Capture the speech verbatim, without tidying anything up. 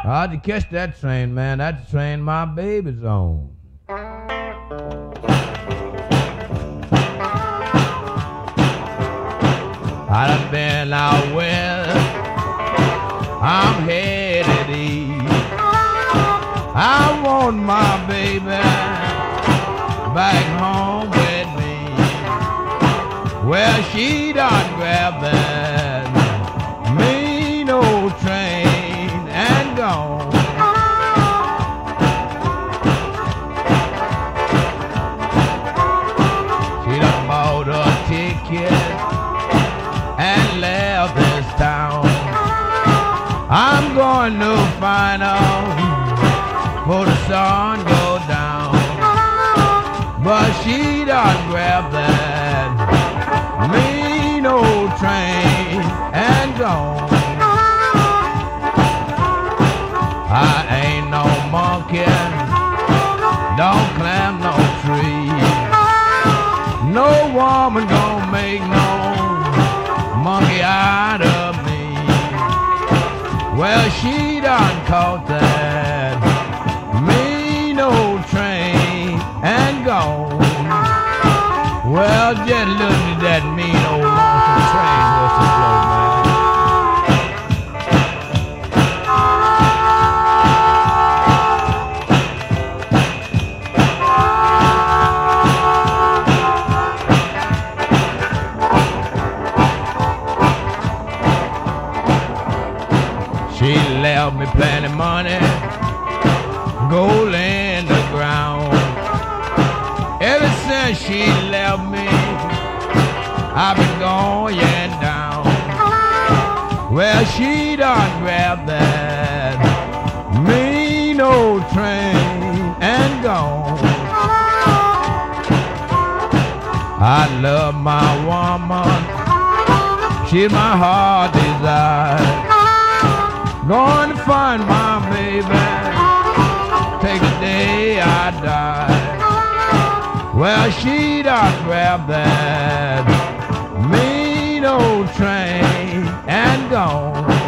Hard to catch that train, man. That's the train my baby's on. I done been out west, I'm headed east. I want my baby back home with me. Well, she done grabbed that mean old train and gone. She done bought a ticket and left this town. I'm going to find out before the sun go down. But she done grabbed that mean old train and gone. I ain't no monkey, don't climb no tree. No woman gon' make no monkey out of me. Well, she done caught that mean old train and gone. Well, just look at that mean old lonesome train whistle blow, man. She left me plenty money, gold in the ground. Ever since she left me, I've been going down. Well, she done grabbed that mean old train and gone. I love my woman, she's my heart desire. Going to find my baby, take the day I die. Well, she done grabbed that mean old train and gone.